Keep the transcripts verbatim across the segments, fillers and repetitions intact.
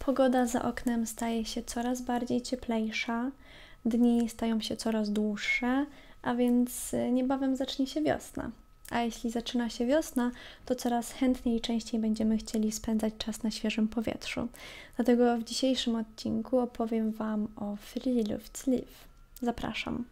Pogoda za oknem staje się coraz bardziej cieplejsza, dni stają się coraz dłuższe, a więc niebawem zacznie się wiosna. A jeśli zaczyna się wiosna, to coraz chętniej i częściej będziemy chcieli spędzać czas na świeżym powietrzu. Dlatego w dzisiejszym odcinku opowiem Wam o Friluftsliv. Zapraszam.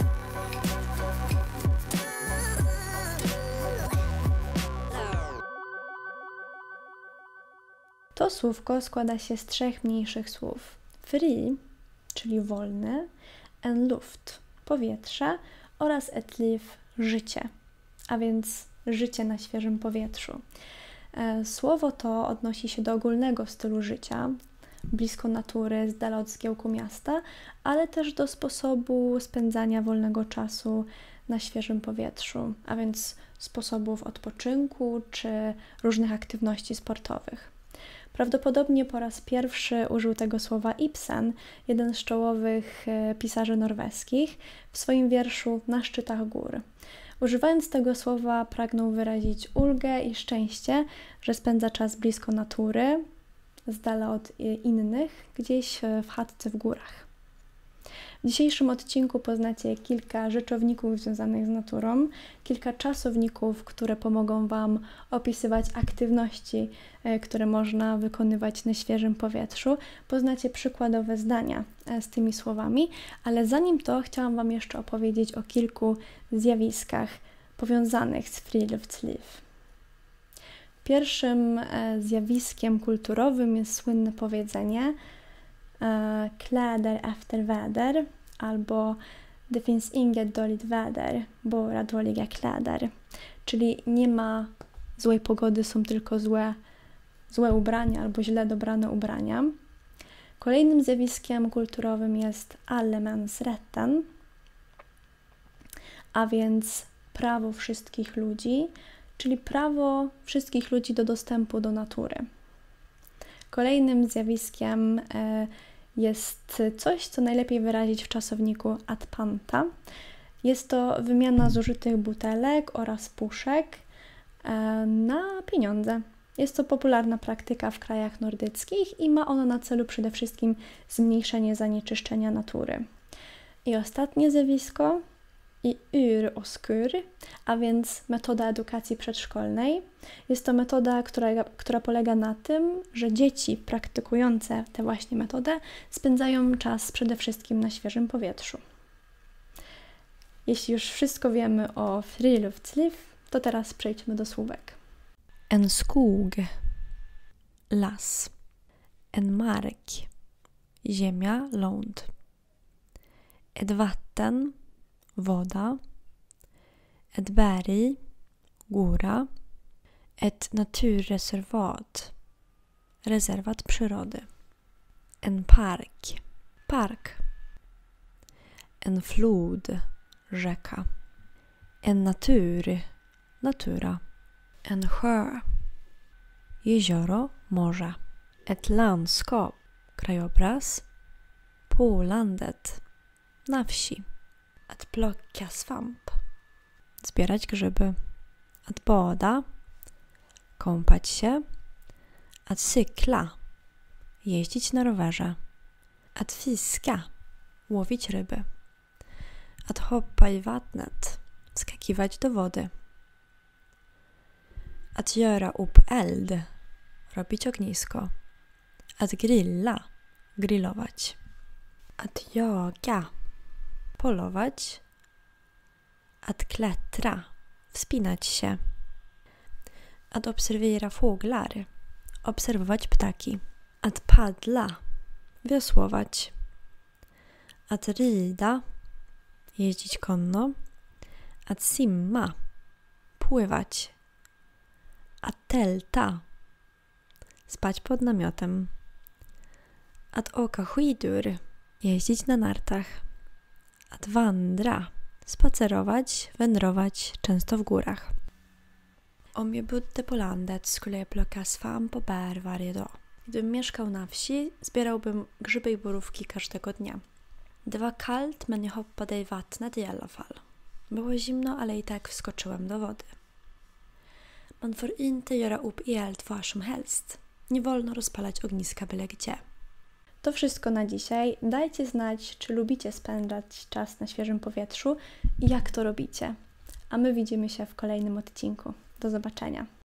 To słówko składa się z trzech mniejszych słów. Fri, czyli wolny, en luft, powietrze oraz et liv, życie, a więc życie na świeżym powietrzu. Słowo to odnosi się do ogólnego stylu życia, blisko natury, z dala od zgiełku miasta, ale też do sposobu spędzania wolnego czasu na świeżym powietrzu, a więc sposobów odpoczynku czy różnych aktywności sportowych. Prawdopodobnie po raz pierwszy użył tego słowa Ibsen, jeden z czołowych pisarzy norweskich, w swoim wierszu Na szczytach gór. Używając tego słowa pragnął wyrazić ulgę i szczęście, że spędza czas blisko natury, z dala od innych, gdzieś w chatce w górach. W dzisiejszym odcinku poznacie kilka rzeczowników związanych z naturą, kilka czasowników, które pomogą Wam opisywać aktywności, które można wykonywać na świeżym powietrzu. Poznacie przykładowe zdania z tymi słowami, ale zanim to chciałam Wam jeszcze opowiedzieć o kilku zjawiskach powiązanych z Friluftsliv. Pierwszym zjawiskiem kulturowym jest słynne powiedzenie kläder efter väder albo det finns inget dåligt väder, bara dåliga kläder. Czyli nie ma złej pogody, są tylko złe, złe ubrania albo źle dobrane ubrania. Kolejnym zjawiskiem kulturowym jest allemansrätten, a więc prawo wszystkich ludzi, czyli prawo wszystkich ludzi do dostępu do natury. Kolejnym zjawiskiem jest coś, co najlepiej wyrazić w czasowniku ad panta. Jest to wymiana zużytych butelek oraz puszek na pieniądze. Jest to popularna praktyka w krajach nordyckich i ma ona na celu przede wszystkim zmniejszenie zanieczyszczenia natury. I ostatnie zjawisko i yr och skur, a więc metoda edukacji przedszkolnej. Jest to metoda, która, która polega na tym, że dzieci praktykujące tę właśnie metodę spędzają czas przede wszystkim na świeżym powietrzu. Jeśli już wszystko wiemy o Friluftsliv, to teraz przejdźmy do słówek. En skog, las. En mark, ziemia, ląd. Ett vatten, woda. Ett berg, góra. Ett naturreservat, rezerwat przyrody. En park, park. En flod, rzeka. En natur, natura. En sjö, jezioro, morze. Ett landskap, krajobraz. På landet, na wsi. Att plocka svamp, zbierać grzyby. Att bada, kąpać się. Att cykla, jeździć na rowerze. Att fiska, łowić ryby. Att hoppa i vattnet, skakiwać do wody. Att göra upp eld, robić ognisko. Att grilla, grillować. Att jaga, polować. Att klättra, wspinać się. Att observera fåglar, obserwować ptaki. Att paddla, wiosłować. Att rida, jeździć konno. Att simma, pływać. Att tälta, spać pod namiotem. Att åka skidor, jeździć na nartach. Att vandra, spacerować, wędrować, często w górach. Om jag bodde på landet skulle jag plocka svamp och bär varje dag. Gdybym mieszkał na wsi, zbierałbym grzyby i borówki każdego dnia. Det var kallt, men jag hoppade i vattnet i alla fall. Było zimno, ale i tak wskoczyłem do wody. Man får inte göra upp eld var som helst. Nie wolno rozpalać ogniska byle gdzie. To wszystko na dzisiaj. Dajcie znać, czy lubicie spędzać czas na świeżym powietrzu i jak to robicie. A my widzimy się w kolejnym odcinku. Do zobaczenia.